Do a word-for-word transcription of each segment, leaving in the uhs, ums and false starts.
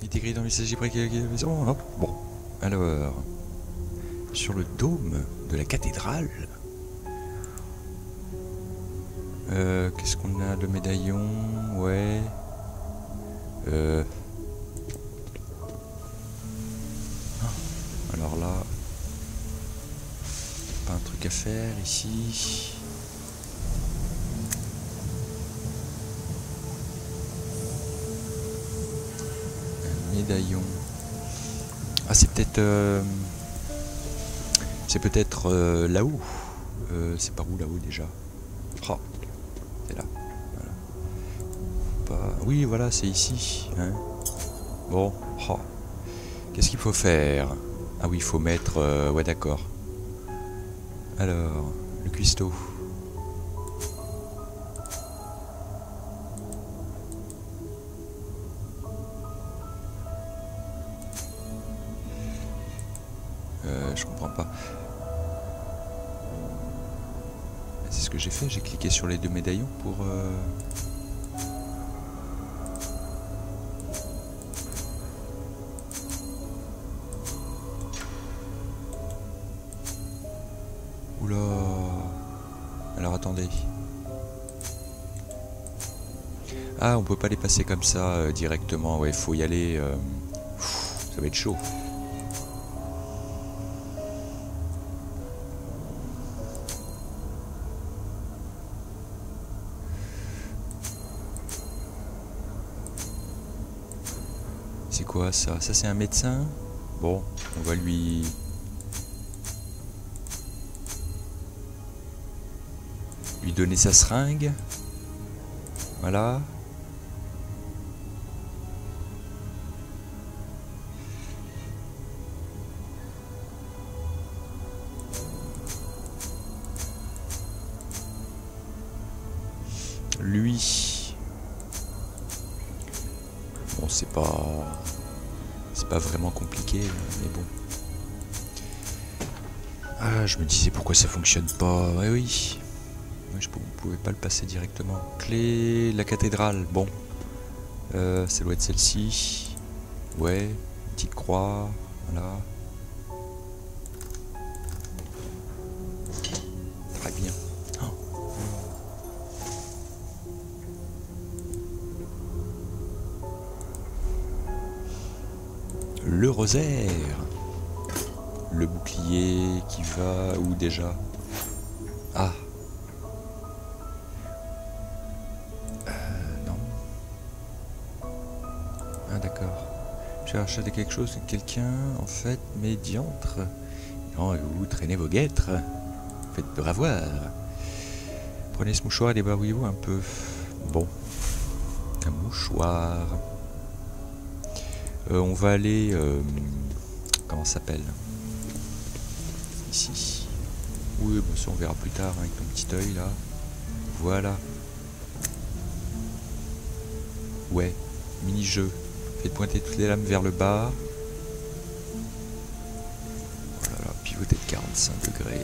est écrit dans le message préquel. Bon, alors, sur le dôme de la cathédrale, euh, qu'est-ce qu'on a? Le médaillon, ouais. Euh... Alors là, pas un truc à faire ici. Un médaillon. Ah, c'est peut-être, euh... c'est peut-être euh, là-haut. Euh, c'est par où là-haut déjà? Oh, c'est là. Voilà. Pas... Oui, voilà, c'est ici. Hein. Bon, oh. Qu'est-ce qu'il faut faire? Ah oui, il faut mettre... Euh, ouais, d'accord. Alors, le cuistot. Euh, je comprends pas. C'est ce que j'ai fait, j'ai cliqué sur les deux médaillons pour... Euh... Oula. Alors attendez. Ah, on peut pas les passer comme ça euh, directement. Ouais, faut y aller. Euh... Pff, ça va être chaud. C'est quoi ça? Ça c'est un médecin? Bon, on va lui... lui donner sa seringue. Voilà. Lui. Bon, c'est pas... c'est pas vraiment compliqué, mais bon. Ah, je me disais pourquoi ça fonctionne pas. Ouais, oui. Je ne pouvais pas le passer directement. Clé, la cathédrale, bon. Euh, ça doit être celle-ci. Ouais, petite croix, voilà. Très bien. Oh. Le rosaire. Le bouclier qui va où déjà? Ah. D'accord. Je vais acheter quelque chose, quelqu'un, en fait, médiantre. Non, vous traînez vos guêtres. Faites bravoir. Prenez ce mouchoir et débarbouillez-vous un peu. Bon. Un mouchoir. Euh, on va aller... Euh, comment ça s'appelle? Ici. Oui, bon, ça on verra plus tard avec ton petit œil là. Voilà. Ouais. Mini-jeu. Faites pointer toutes les lames vers le bas. Oh là là, pivoter de quarante-cinq degrés.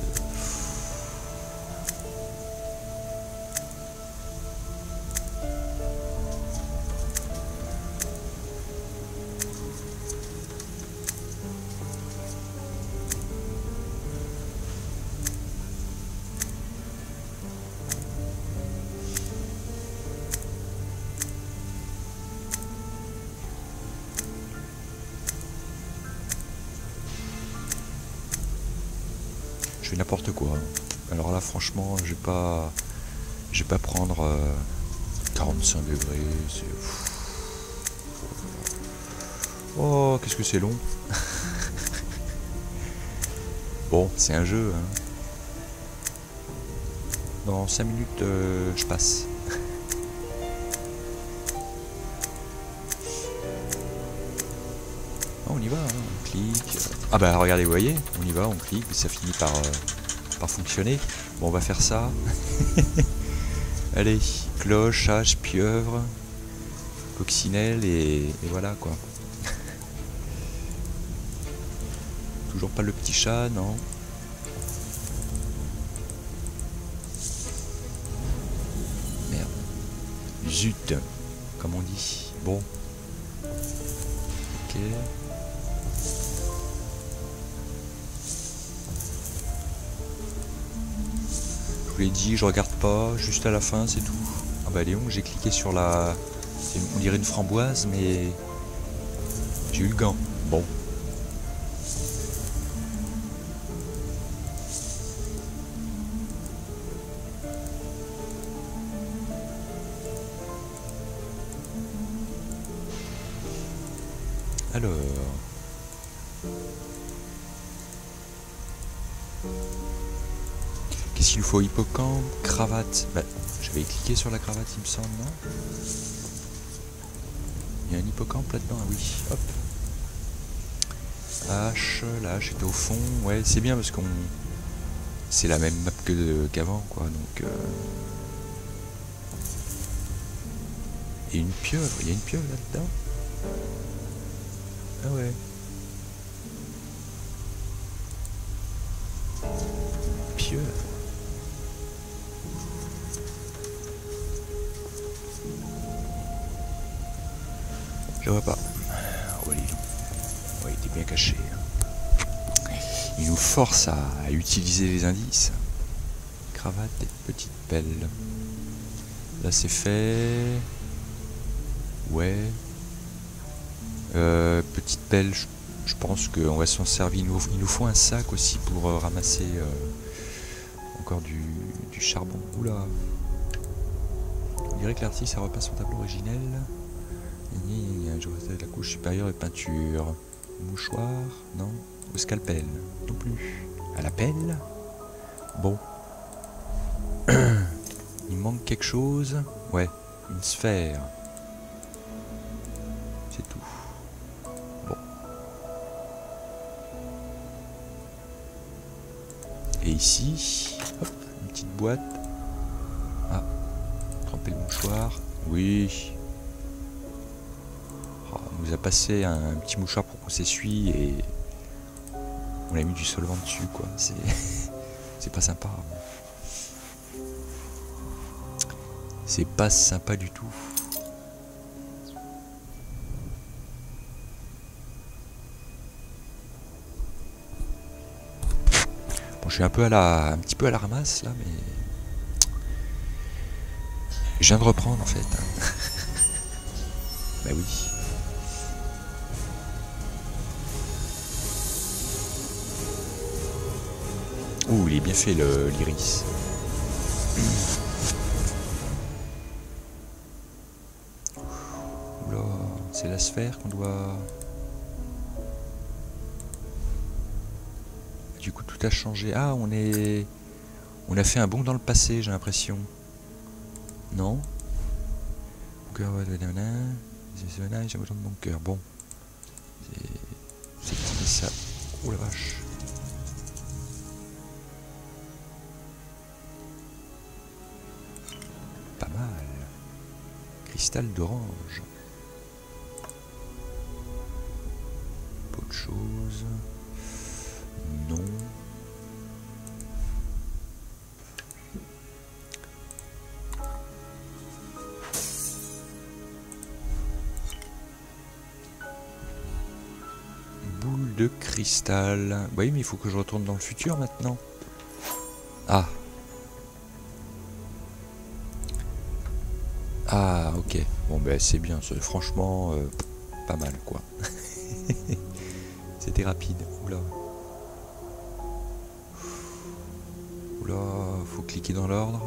Je fais n'importe quoi. Alors là, franchement, je vais pas, je vais pas prendre euh, quarante-cinq degrés. Oh, qu'est-ce que c'est long. Bon, c'est un jeu. Hein. Dans cinq minutes, euh, je passe. On y va, hein, on clique. Ah bah regardez, vous voyez, on y va, on clique, ça finit par, euh, par fonctionner. Bon, on va faire ça. Allez, cloche, hache, pieuvre, coccinelle et, et voilà quoi. Toujours pas le petit chat, non. Merde. Zut, comme on dit. Bon. Je vous l'ai dit, je regarde pas, juste à la fin, c'est tout. Ah bah Léon, j'ai cliqué sur la... On dirait une framboise, mais... J'ai eu le gant. Bon. Alors... Qu'est-ce qu'il nous faut? Hippocampe, cravate. Bah, j'avais cliqué sur la cravate, il me semble, non? Il y a un hippocampe là-dedans, ah oui. Hop. H, la hache était au fond. Ouais, c'est bien parce qu'on... C'est la même map que qu'avant, quoi, donc... Euh... Et une pieuvre, il y a une pieuvre là-dedans? Ah ouais. Pieuvre. Je vois pas. Oh, il... oh, il était bien caché. Il nous force à, à utiliser les indices. Cravate et petite pelle. Là c'est fait. Ouais. Euh, petite pelle, je, je pense qu'on va s'en servir. Il nous, il nous faut un sac aussi pour euh, ramasser euh, encore du, du charbon. Oula. On dirait que l'artiste a repeint son tableau originel. Je vois la couche supérieure de peinture. Mouchoir, non. Au scalpel, non plus. À la pelle. Bon. Il manque quelque chose. Ouais, une sphère. C'est tout. Bon. Et ici, hop, une petite boîte. Ah, tremper le mouchoir. Oui. Oh, on nous a passé un, un petit mouchoir pour qu'on s'essuie et on a mis du solvant dessus, quoi. C'est c'est pas sympa. C'est pas sympa du tout. Bon, je suis un peu à la, un petit peu à la ramasse là, mais je viens de reprendre en fait. Bah oui. Ouh, il est bien fait le l'iris. Oula, c'est la sphère qu'on doit... Du coup, tout a changé. Ah, on est... On a fait un bond dans le passé, j'ai l'impression. Non? J'ai besoin de mon cœur. Bon. C'est ça. Ouh la vache. Pas mal. Cristal d'orange. Pas autre chose. Non. Boule de cristal. Oui, mais il faut que je retourne dans le futur maintenant. Ah. Ah, ok. Bon, ben c'est bien. Franchement, euh, pas mal, quoi. C'était rapide. Oula. Oula, faut cliquer dans l'ordre.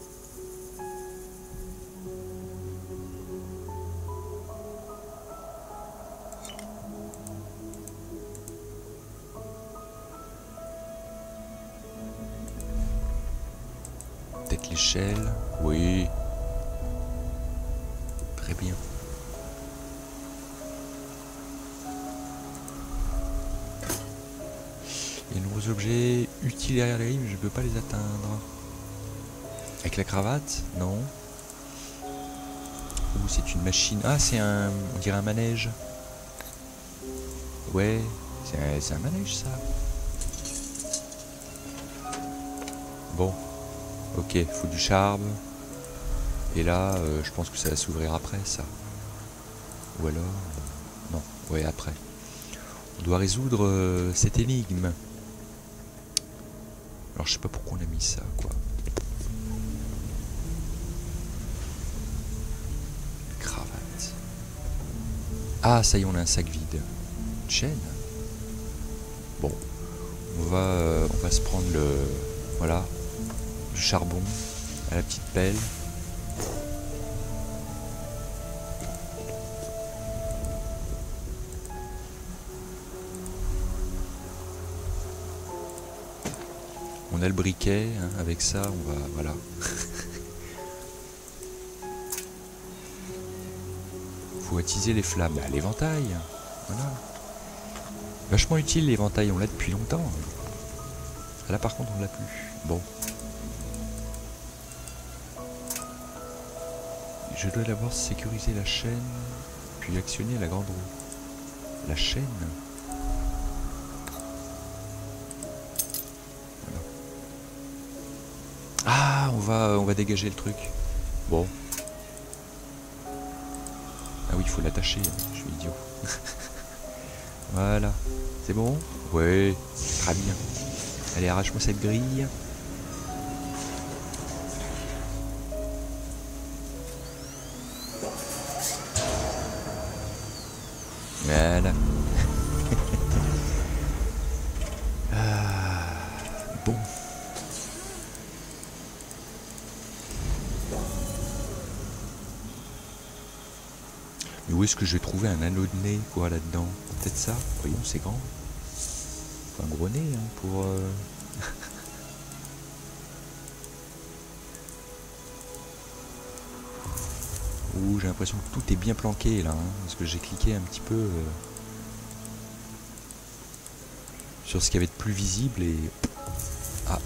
Peut-être l'échelle. Oui. Très bien. Il y a de nombreux objets utiles derrière les rives, je ne peux pas les atteindre. Avec la cravate? Non. Ou c'est une machine. Ah, c'est un... On dirait un manège. Ouais, c'est un, un manège, ça. Bon. Ok, il faut du charme. Et là, euh, je pense que ça va s'ouvrir après, ça. Ou alors... Non, ouais, après. On doit résoudre euh, cette énigme. Alors je sais pas pourquoi on a mis ça, quoi. Cravate. Ah, ça y est, on a un sac vide. Une chaîne. Bon. On va, euh, on va se prendre le... Voilà. Du charbon à la petite pelle. On a le briquet, hein, avec ça, on va... Voilà. Faut attiser les flammes. Bah, l'éventail. Voilà. Vachement utile l'éventail, on l'a depuis longtemps. Là par contre on l'a plus. Bon. Je dois d'abord sécuriser la chaîne, puis actionner la grande roue. La chaîne. Voilà. Ah, on va, on va dégager le truc. Bon. Ah oui, il faut l'attacher, hein. Je suis idiot. Voilà. C'est bon? Ouais, très bien. Allez, arrache-moi cette grille. Voilà. Ah, bon. Mais où est-ce que je vais trouver un anneau de nez, quoi, là-dedans? Peut-être ça? Voyons, c'est grand. Faut un gros nez, hein, pour... Euh... Ouh, j'ai l'impression que tout est bien planqué, là, hein, parce que j'ai cliqué un petit peu... Euh... sur ce qu'il y avait de plus visible et... Ah.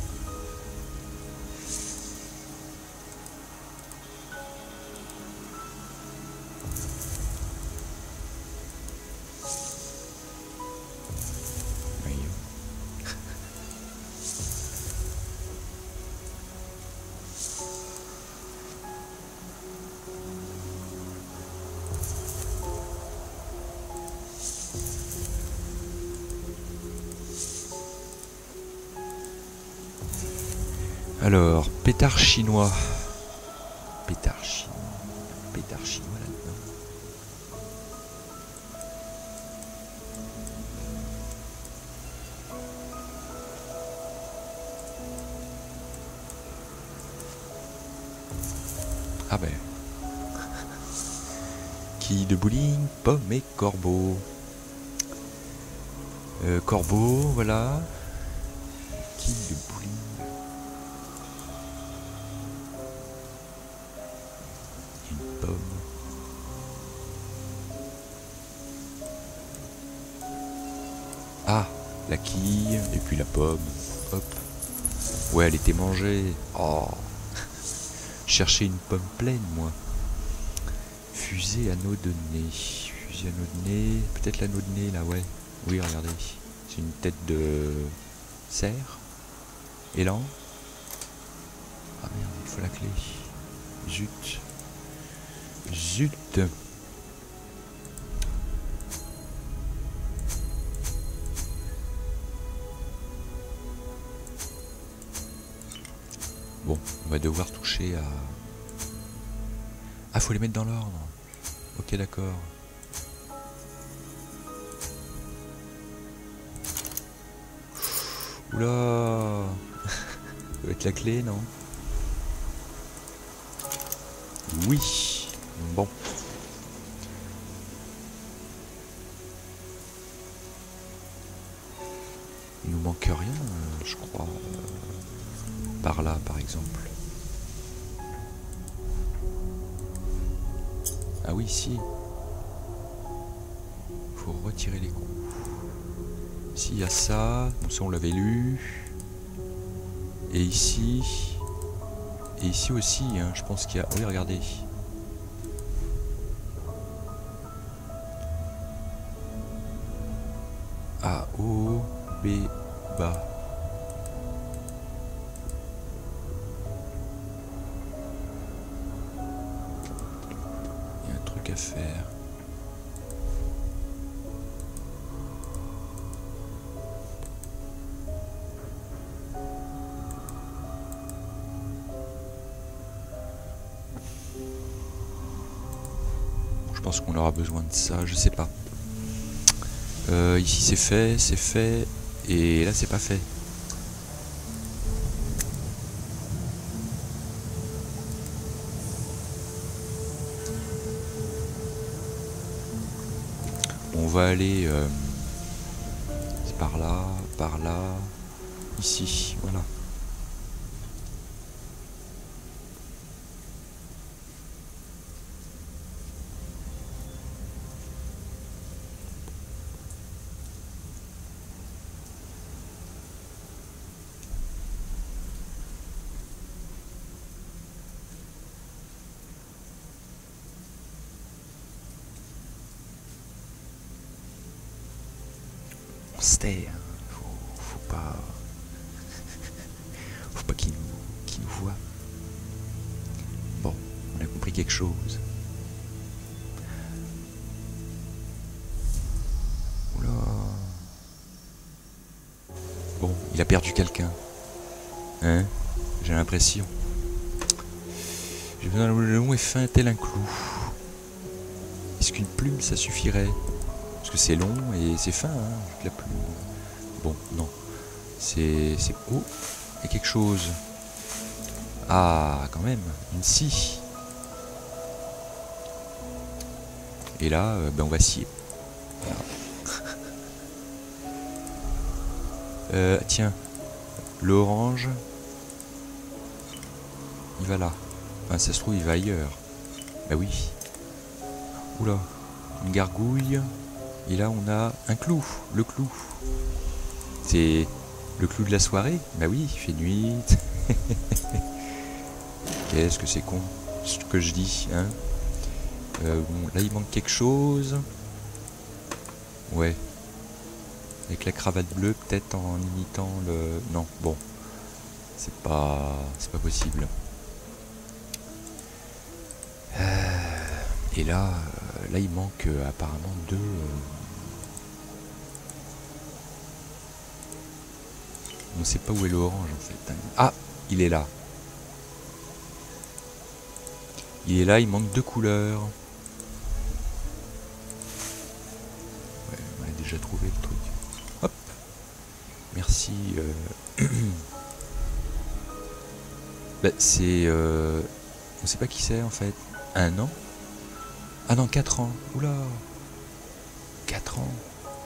Alors, pétard chinois. Pétard chinois. Pétard chinois là-dedans. Ah ben. Quille de bowling, pomme et corbeau. Euh, corbeau, voilà. Quille de bowling. Ah, la quille, et puis la pomme. Hop. Ouais, elle était mangée. Oh. Chercher une pomme pleine, moi. Fusée anneau de nez. Fusée anneau de nez. Peut-être l'anneau de nez, là, ouais. Oui, regardez. C'est une tête de cerf. Élan. Ah merde, il faut la clé. Zut. Zut. Bon, on va devoir toucher à... Ah, faut les mettre dans l'ordre. Ok, d'accord. Oula. Ça doit être la clé, non? Oui. Bon. Il nous manque rien, je crois. Par là, par exemple. Ah oui, si. Faut retirer les coups. Ici, il y a ça. Bon, ça, on l'avait lu. Et ici... Et ici aussi, hein, je pense qu'il y a... Oui, regardez. A, O, B, bas. Il y a un truc à faire. pense qu'on aura besoin de ça, je sais pas. Euh, ici c'est fait, c'est fait, et là c'est pas fait. On va aller euh, par là, par là, ici, voilà. On se tait, hein. faut, faut pas, faut pas qu'il nous, qu'il nous voit. Bon, on a compris quelque chose. Oula. Bon, il a perdu quelqu'un. Hein? J'ai l'impression. J'ai besoin d'un long et fin tel un clou. Est-ce qu'une plume ça suffirait? Parce que c'est long et c'est fin, hein, la plume. Bon, non. C'est... c'est... Oh, il y a quelque chose. Ah, quand même, une scie. Et là, euh, ben on va scier. Voilà. euh, tiens, l'orange, il va là. Enfin, ça se trouve, il va ailleurs. Bah oui. Oula, une gargouille. Et là, on a un clou, le clou. C'est le clou de la soirée. Bah oui, il fait nuit. Qu'est-ce que c'est con, ce que je dis, hein. Euh, bon, là, il manque quelque chose. Ouais. Avec la cravate bleue, peut-être en imitant le... Non, bon. C'est pas... c'est pas possible. Euh, et là, euh, là, il manque euh, apparemment deux... Euh... On sait pas où est l'orange, en fait. Ah, il est là. Il est là, il manque deux couleurs. Ouais, on a déjà trouvé le truc. Hop. Merci. Euh... bah, c'est... Euh... On sait pas qui c'est, en fait. Un an? Ah non, quatre ans. Oula. quatre ans.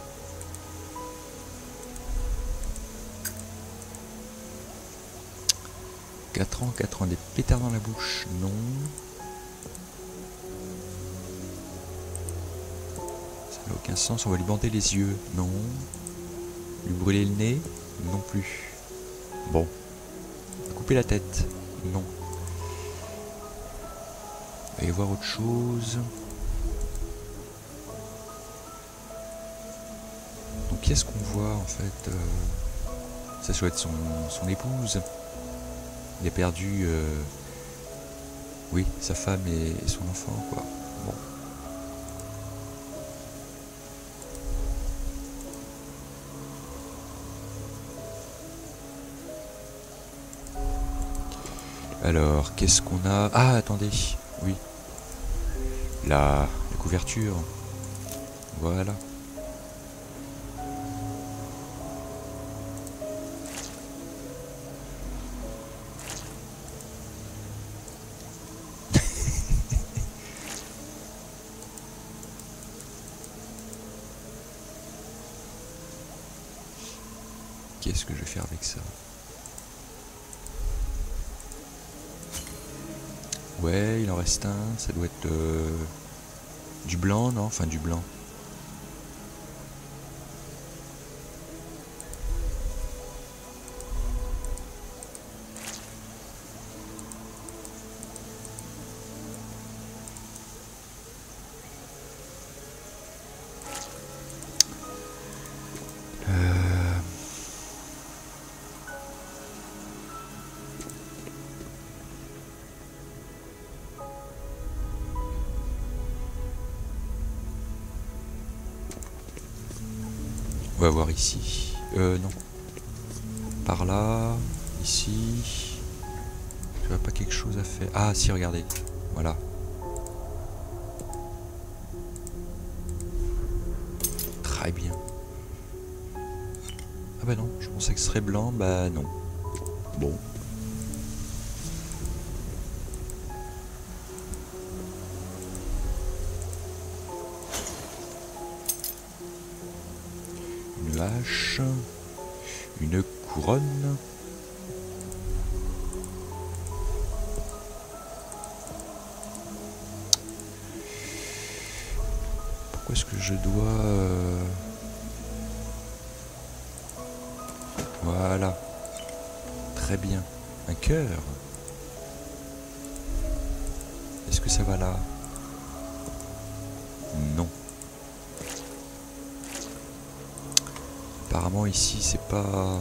quatre ans, quatre ans, des pétards dans la bouche. Non. Ça n'a aucun sens, on va lui bander les yeux. Non. Lui brûler le nez. Non plus. Bon. Couper la tête. Non. On va y voir autre chose. Donc qu'est-ce qu'on voit en fait euh, ça doit être son, son épouse. Il a perdu euh, oui, sa femme et, et son enfant, quoi. Bon. Alors, qu'est-ce qu'on a? Ah, attendez. Oui. La, la couverture. Voilà. Qu'est-ce que je vais faire avec ça? Ouais, il en reste un. Ça doit être euh, du blanc, non? Enfin, du blanc. On va voir ici. Euh, non. Par là. Ici. Tu vois pas quelque chose à faire? Ah, si, regardez. Voilà. Très bien. Ah bah non, je pensais que ce serait blanc, bah non. Bon. Une hache. Une couronne. Pourquoi est-ce que je dois... euh, Voilà. Très bien. Un cœur. Est-ce que ça va là? Non. Apparemment ici c'est pas...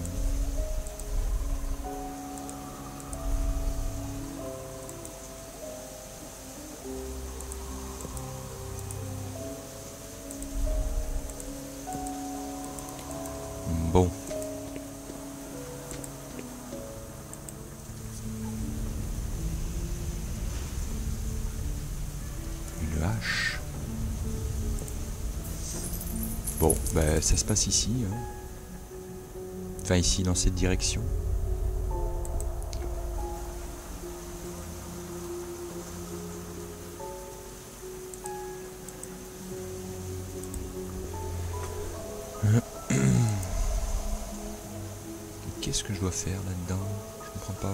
Bon. Une hache. Bon, bah ça se passe ici. Hein. Enfin ici dans cette direction. Qu'est-ce que je dois faire là-dedans? Je comprends pas.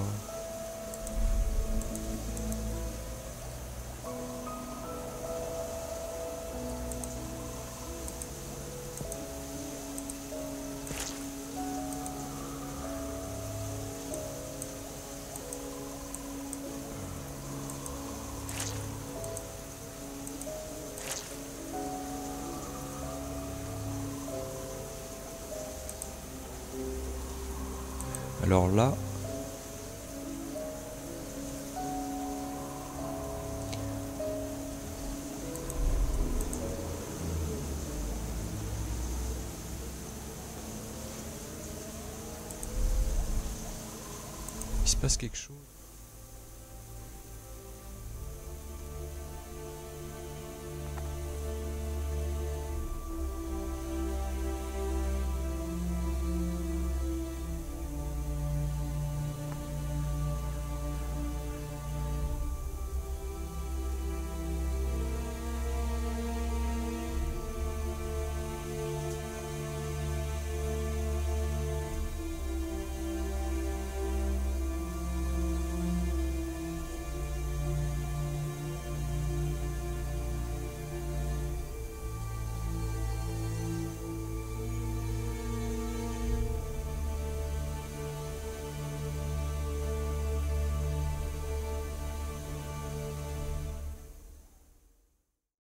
Alors là... Il se passe quelque chose.